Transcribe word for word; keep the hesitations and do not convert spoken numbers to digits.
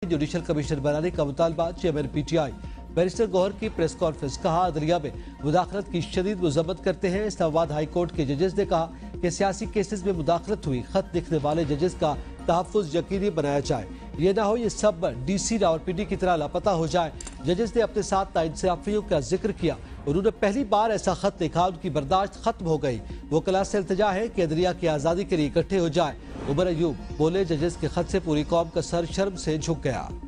Judicial commission बनाने का मुतालबा। चेयरमैन पीटीआई बैरिस्टर गौहर की प्रेस कॉन्फ्रेंस। कहा, अदलिया में मुदाखलत की शदीद मजम्मत करते हैं। इस्लामाबाद हाई कोर्ट के जजेस ने कहा कि सियासी केसेस में मुदाखलत हुई। खत लिखने वाले जजेस का तहफ्फुज़ यकीनी बनाया जाए। ये ना हो ये सब डीसी रावलपिंडी की तरह लापता हो जाए। जजेस ने अपने साथ नाइंसाफियों का जिक्र किया। उन्होंने पहली बार ऐसा खत लिखा, उनकी बर्दाश्त खत्म हो गई। वकला से इल्तिजा है कि अदलिया की आज़ादी के लिए इकट्ठे हो जाए। उमर अयूब बोले, जजेस के खत से पूरी कौम का सर शर्म से झुक गया।